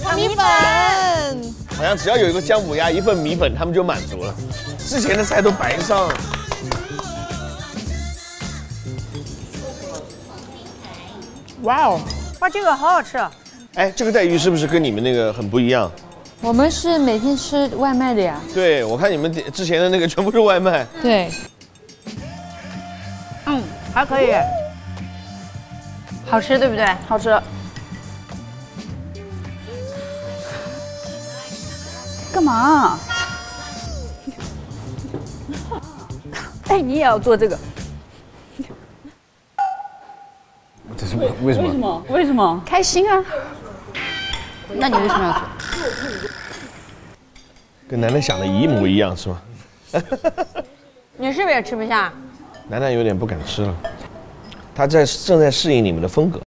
米粉。 好像只要有一个姜母鸭，一份米粉，他们就满足了。之前的菜都白上。 哇哦，哇，这个好好吃。 哎，这个带鱼是不是跟你们那个很不一样？ 我们是每天吃外卖的呀。 对，我看你们之前的那个全部是外卖。 对。 还可以。好吃，对不对？好吃。干嘛？哎，你也要做这个？ 这是为什么？ 为什么？开心啊！那你为什么要做？ 跟楠楠想的一模一样，是吗？ 你是不是也吃不下？ 楠楠有点不敢吃了，他正在适应你们的风格。